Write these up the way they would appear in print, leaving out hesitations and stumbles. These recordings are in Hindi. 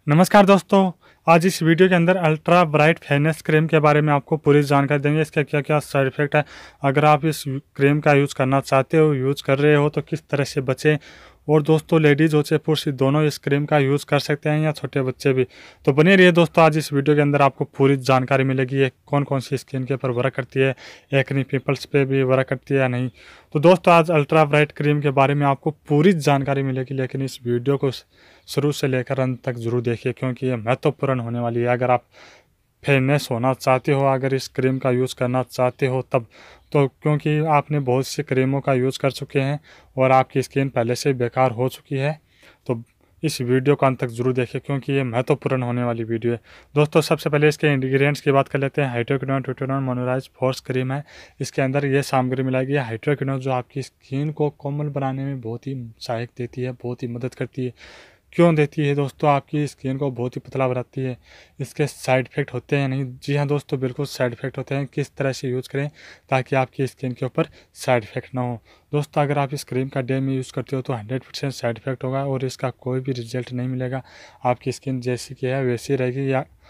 नमस्कार दोस्तों, आज इस वीडियो के अंदर अल्ट्रा ब्राइट फेयरनेस क्रीम के बारे में आपको पूरी जानकारी देंगे। इसका क्या क्या साइड इफ़ेक्ट है, अगर आप इस क्रीम का यूज़ करना चाहते हो, यूज़ कर रहे हो तो किस तरह से बचें। और दोस्तों, लेडीज़ हो चाहे पुरुष दोनों इस क्रीम का यूज़ कर सकते हैं या छोटे बच्चे भी। तो बने रहिए दोस्तों, आज इस वीडियो के अंदर आपको पूरी जानकारी मिलेगी। ये कौन कौन सी स्किन के ऊपर वर्क करती है, एक्ने पिंपल्स पे भी वर्क करती है या नहीं। तो दोस्तों, आज अल्ट्रा ब्राइट क्रीम के बारे में आपको पूरी जानकारी मिलेगी, लेकिन इस वीडियो को शुरू से लेकर अंत तक ज़रूर देखिए, क्योंकि ये महत्वपूर्ण होने वाली है। अगर आप फेयरनेस होना चाहते हो, अगर इस क्रीम का यूज़ करना चाहते हो तब तो, क्योंकि आपने बहुत सी क्रीमों का यूज़ कर चुके हैं और आपकी स्किन पहले से बेकार हो चुकी है। तो इस वीडियो को अंत तक जरूर देखिए, क्योंकि ये महत्वपूर्ण होने वाली वीडियो है। दोस्तों, सबसे पहले इसके इंग्रेडिएंट्स की बात कर लेते हैं। हाइड्रोक्विनोन ट्विटोनोन मोनोराइज फोर्स क्रीम है। इसके अंदर ये सामग्री मिलाई गई है। हाइड्रोक्विनोन जो आपकी स्किन को कोमल बनाने में बहुत ही सहायक देती है, बहुत ही मदद करती है। क्यों देती है दोस्तों, आपकी स्किन को बहुत ही पतला बनाती है। इसके साइड इफ़ेक्ट होते हैं नहीं? जी हाँ दोस्तों, बिल्कुल साइड इफ़ेक्ट होते हैं। किस तरह से यूज़ करें ताकि आपकी स्किन के ऊपर साइड इफ़ेक्ट ना हो। दोस्तों, अगर आप इस क्रीम का डे में यूज़ करते हो तो 100% साइड इफ़ेक्ट होगा और इसका कोई भी रिजल्ट नहीं मिलेगा। आपकी स्किन जैसी की है वैसी रहेगी,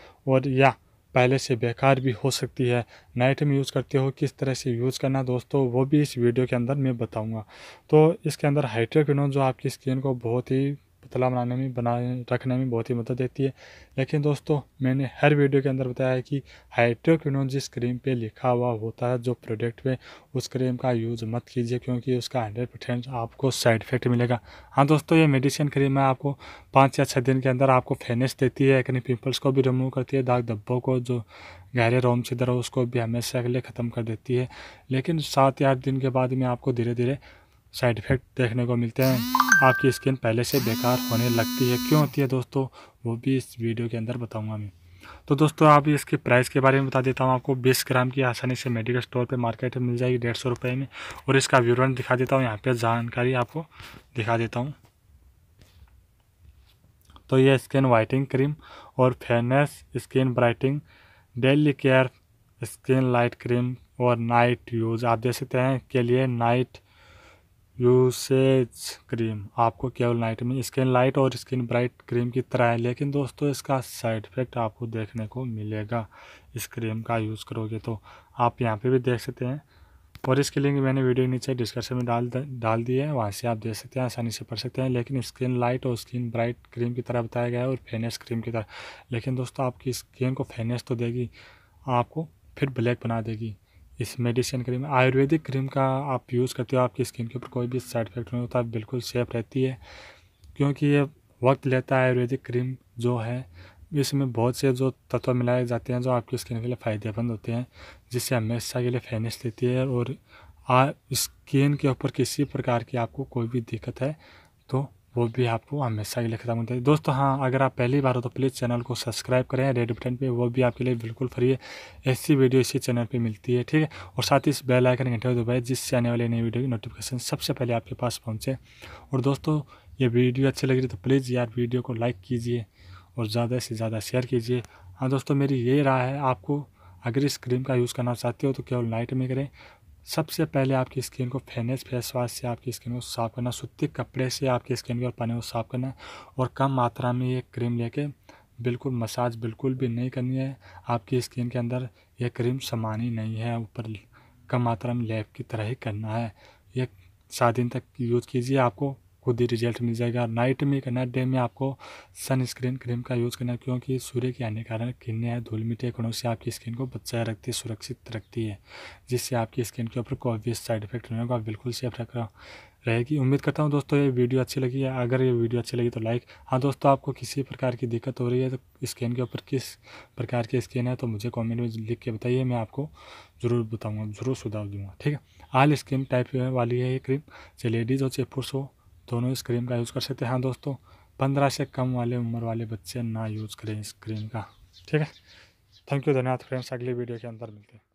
या पहले से बेकार भी हो सकती है। नाइट में यूज़ करते हो, किस तरह से यूज़ करना दोस्तों, वो भी इस वीडियो के अंदर मैं बताऊंगा। तो इसके अंदर हाइड्रोक्विनोन जो आपकी स्किन को बहुत ही पतला बनाए रखने में बहुत ही मदद देती है। लेकिन दोस्तों, मैंने हर वीडियो के अंदर बताया है कि हाइड्रोक्विनोन जिस क्रीम पे लिखा हुआ होता है जो प्रोडक्ट पे, उस क्रीम का यूज़ मत कीजिए, क्योंकि उसका 100% आपको साइड इफ़ेक्ट मिलेगा। हाँ दोस्तों, ये मेडिसिन क्रीम है, आपको 5 या 6 दिन के अंदर आपको फेयरनेस देती है, एक्ने पिंपल्स को भी रिमूव करती है, दाग धब्बों को, जो गहरे रोम छिद्र हो उसको भी हमेशा के लिए ख़त्म कर देती है। लेकिन 7 या 8 दिन के बाद में आपको धीरे धीरे साइड इफ़ेक्ट देखने को मिलते हैं। आपकी स्किन पहले से बेकार होने लगती है। क्यों होती है दोस्तों, वो भी इस वीडियो के अंदर बताऊंगा मैं। तो दोस्तों, आप इसकी प्राइस के बारे में बता देता हूँ आपको। 20 ग्राम की आसानी से मेडिकल स्टोर पे मार्केट में मिल जाएगी 150 रुपये में। और इसका विवरण दिखा देता हूँ, यहाँ पे जानकारी आपको दिखा देता हूँ। तो ये स्किन वाइटनिंग क्रीम और fairness skin brightening daily care skin light cream और नाइट यूज़ आप देख सकते हैं के लिए नाइट यूसेज क्रीम। आपको केवल नाइट में स्किन लाइट और स्किन ब्राइट क्रीम की तरह है, लेकिन दोस्तों इसका साइड इफ़ेक्ट आपको देखने को मिलेगा इस क्रीम का यूज़ करोगे तो। आप यहाँ पे भी देख सकते हैं, और इसकी लिंक मैंने वीडियो के नीचे डिस्क्रिप्शन में डाल दी है, वहाँ से आप देख सकते हैं, आसानी से पढ़ सकते हैं। लेकिन स्किन लाइट और स्किन ब्राइट क्रीम की तरह बताया गया है और फेयरनेस क्रीम की तरह। लेकिन दोस्तों, आपकी स्किन को फेयरनेस तो देगी, आपको फिर ब्लैक बना देगी। इस मेडिसिन क्रीम आयुर्वेदिक क्रीम का आप यूज़ करते हो, आपकी स्किन के ऊपर कोई भी साइड इफेक्ट नहीं होता, बिल्कुल सेफ रहती है। क्योंकि ये वक्त लेता है। आयुर्वेदिक क्रीम जो है, इसमें बहुत से जो तत्व मिलाए जाते हैं जो आपकी स्किन के लिए फ़ायदेमंद होते हैं, जिससे हमेशा के लिए फेयरनेस देती है। और स्किन के ऊपर किसी प्रकार की आपको कोई भी दिक्कत है तो वो भी आपको हमेशा के लिए ख़त्म होता है। दोस्तों हाँ, अगर आप पहली बार हो तो प्लीज़ चैनल को सब्सक्राइब करें रेड बटन पे, वो भी आपके लिए बिल्कुल फ्री है। ऐसी वीडियो इसी चैनल पे मिलती है, ठीक है। और साथ ही इस बेल आइकन घंटे को दबाएं, जिससे आने वाली नई वीडियो की नोटिफिकेशन सबसे पहले आपके पास पहुँचे। और दोस्तों, ये वीडियो अच्छी लग रही तो प्लीज़ यार वीडियो को लाइक कीजिए और ज़्यादा से ज़्यादा शेयर कीजिए। हाँ दोस्तों, मेरी ये राय है, आपको अगर इस क्रीम का यूज़ करना चाहते हो तो केवल नाइट में करें। सबसे पहले आपकी स्किन को फेस वाश से आपकी स्किन को साफ़ करना, सूती कपड़े से आपकी स्किन को और पानी को साफ़ करना है। और कम मात्रा में ये क्रीम लेके बिल्कुल मसाज बिल्कुल भी नहीं करनी है। आपकी स्किन के अंदर ये क्रीम समानी नहीं है, ऊपर कम मात्रा में लैब की तरह ही करना है। ये 7 दिन तक यूज़ कीजिए, आपको खुद ही रिजल्ट मिल जाएगा। नाइट में करना है, डे में आपको सनस्क्रीन क्रीम का यूज़ करना है, क्योंकि सूर्य की हानिकारक किरणें हैं धूल मिट्टी कणों से आपकी स्किन को बचाए रखती है, सुरक्षित रखती है, जिससे आपकी स्किन के ऊपर कोई भी साइड इफेक्ट नहीं होगा, बिल्कुल सेफ रहेगी। उम्मीद करता हूँ दोस्तों ये वीडियो अच्छी लगी है। अगर ये वीडियो अच्छी लगी तो लाइक। हाँ दोस्तों, आपको किसी प्रकार की दिक्कत हो रही है तो स्किन के ऊपर किस प्रकार की स्किन है तो मुझे कमेंट में लिख के बताइए, मैं आपको ज़रूर बताऊँगा, ज़रूर सुझाव दूँगा, ठीक है। ऑल स्किन टाइप वाली है ये क्रीम, चाहे लेडीज़ हो चाहे पुरुष हो, दोनों इस क्रीम का यूज़ कर सकते हैं। हाँ दोस्तों, 15 से कम वाले उम्र वाले बच्चे ना यूज़ करें इस क्रीम का, ठीक है। थैंक यू, धन्यवाद फ्रेंड्स, अगली वीडियो के अंदर मिलते हैं।